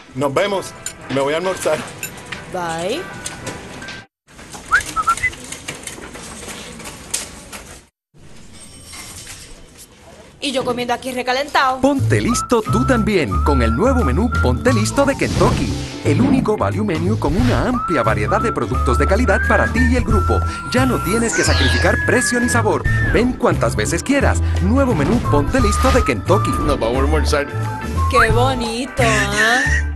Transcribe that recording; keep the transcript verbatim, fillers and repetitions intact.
Nos vemos. Me voy a almorzar. Bye. Y yo comiendo aquí recalentado. Ponte listo tú también con el nuevo menú Ponte Listo de Kentucky. El único value menu con una amplia variedad de productos de calidad para ti y el grupo. Ya no tienes que sacrificar precio ni sabor. Ven cuantas veces quieras. Nuevo menú Ponte Listo de Kentucky. Nos vamos a almorzar. Qué bonito, ¿ah? ¿eh?